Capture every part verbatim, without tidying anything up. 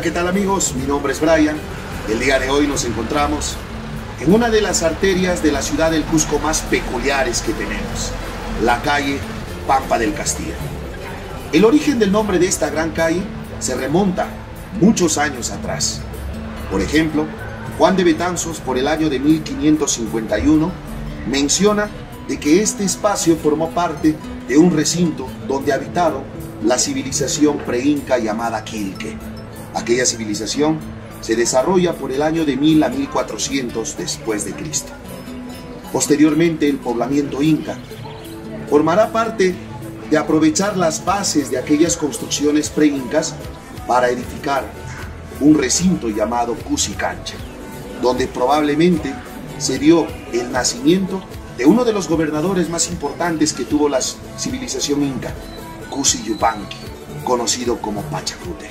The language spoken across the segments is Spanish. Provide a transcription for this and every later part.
¿qué tal amigos? Mi nombre es Brian. El día de hoy nos encontramos en una de las arterias de la ciudad del Cusco más peculiares que tenemos, la calle Pampa del Castillo. El origen del nombre de esta gran calle se remonta muchos años atrás. Por ejemplo, Juan de Betanzos, por el año de mil quinientos cincuenta y uno, menciona de que este espacio formó parte de un recinto donde habitaron la civilización preinca llamada Quilque. Aquella civilización se desarrolla por el año de mil a mil cuatrocientos después de Cristo. Posteriormente, el poblamiento inca formará parte de aprovechar las bases de aquellas construcciones preincas para edificar un recinto llamado Cusicancha, donde probablemente se dio el nacimiento de uno de los gobernadores más importantes que tuvo la civilización inca, Cusi Yupanqui, conocido como Pachacute.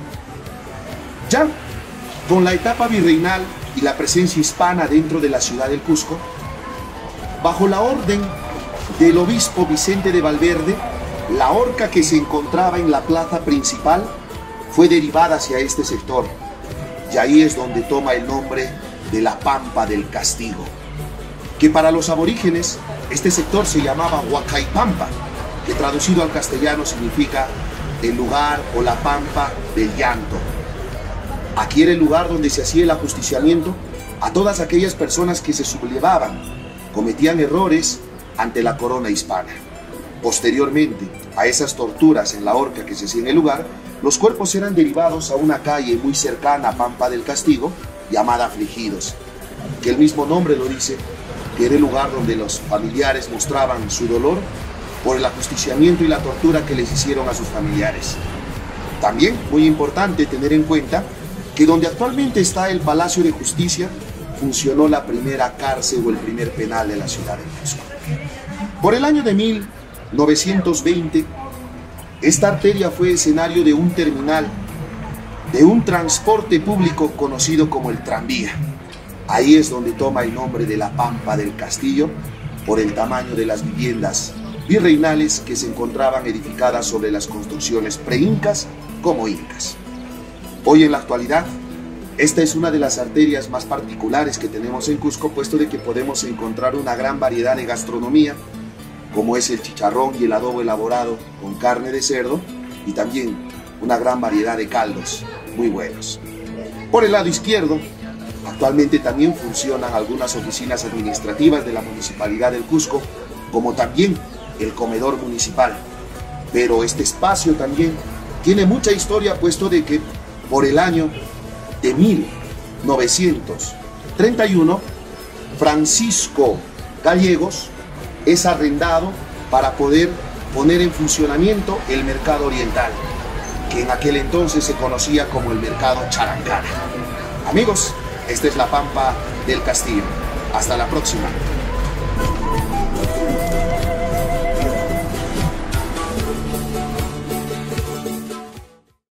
Ya con la etapa virreinal y la presencia hispana dentro de la ciudad del Cusco, bajo la orden del obispo Vicente de Valverde, la horca que se encontraba en la plaza principal fue derivada hacia este sector, y ahí es donde toma el nombre de la Pampa del Castigo, que para los aborígenes este sector se llamaba Huacaipampa, que traducido al castellano significa el lugar o la pampa del llanto. Aquí era el lugar donde se hacía el ajusticiamiento a todas aquellas personas que se sublevaban, cometían errores ante la corona hispana. Posteriormente a esas torturas en la horca que se hacía en el lugar, los cuerpos eran derivados a una calle muy cercana a Pampa del Castigo, llamada Afligidos, que el mismo nombre lo dice, que era el lugar donde los familiares mostraban su dolor por el ajusticiamiento y la tortura que les hicieron a sus familiares. También, muy importante tener en cuenta que donde actualmente está el Palacio de Justicia, funcionó la primera cárcel o el primer penal de la ciudad de Cusco. Por el año de mil novecientos veinte, esta arteria fue escenario de un terminal, de un transporte público conocido como el tranvía. Ahí es donde toma el nombre de la Pampa del Castillo, por el tamaño de las viviendas virreinales que se encontraban edificadas sobre las construcciones preincas como incas. Hoy en la actualidad, esta es una de las arterias más particulares que tenemos en Cusco, puesto de que podemos encontrar una gran variedad de gastronomía, como es el chicharrón y el adobo elaborado con carne de cerdo, y también una gran variedad de caldos muy buenos. Por el lado izquierdo, actualmente también funcionan algunas oficinas administrativas de la Municipalidad del Cusco, como también el comedor municipal. Pero este espacio también tiene mucha historia, puesto de que por el año de mil novecientos treinta y uno, Francisco Gallegos es arrendado para poder poner en funcionamiento el mercado oriental, que en aquel entonces se conocía como el mercado Charancana. Amigos, esta es la Pampa del Castillo. Hasta la próxima.